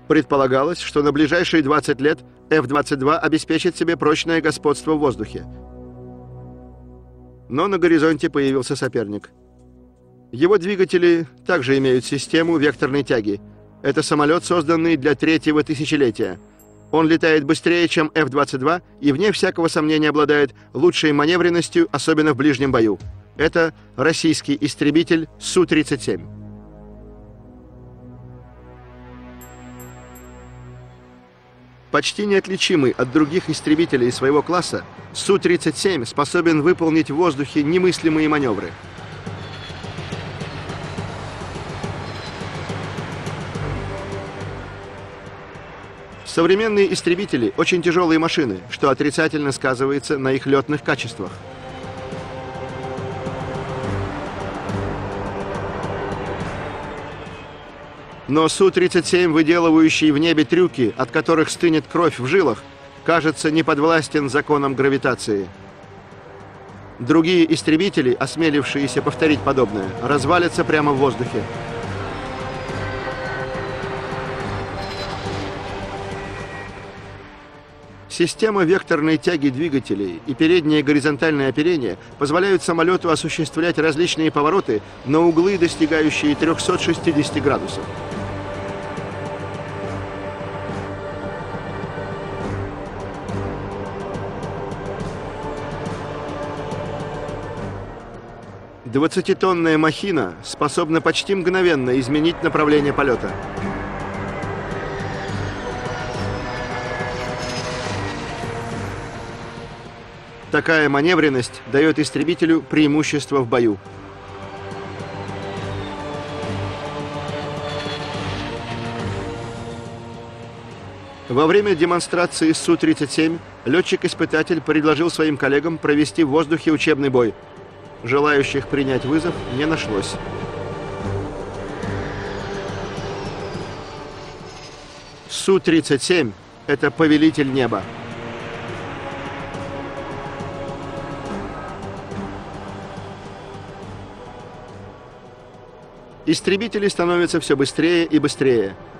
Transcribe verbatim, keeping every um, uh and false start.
Предполагалось, что на ближайшие двадцать лет эф двадцать два обеспечит себе прочное господство в воздухе. Но на горизонте появился соперник. Его двигатели также имеют систему векторной тяги. Это самолет, созданный для третьего тысячелетия. Он летает быстрее, чем эф двадцать два, и вне всякого сомнения обладает лучшей маневренностью, особенно в ближнем бою. Это российский истребитель Су тридцать семь. Почти неотличимый от других истребителей своего класса, Су тридцать семь способен выполнить в воздухе немыслимые маневры. Современные истребители – очень тяжелые машины, что отрицательно сказывается на их летных качествах. Но Су тридцать семь, выделывающий в небе трюки, от которых стынет кровь в жилах, кажется, не подвластен законам гравитации. Другие истребители, осмелившиеся повторить подобное, развалятся прямо в воздухе. Система векторной тяги двигателей и переднее горизонтальное оперение позволяют самолету осуществлять различные повороты на углы, достигающие трёхсот шестидесяти градусов. Двадцатитонная махина способна почти мгновенно изменить направление полета. Такая маневренность дает истребителю преимущество в бою. Во время демонстрации Су тридцать семь летчик-испытатель предложил своим коллегам провести в воздухе учебный бой. Желающих принять вызов не нашлось. Су тридцать семь – это повелитель неба. Истребители становятся все быстрее и быстрее.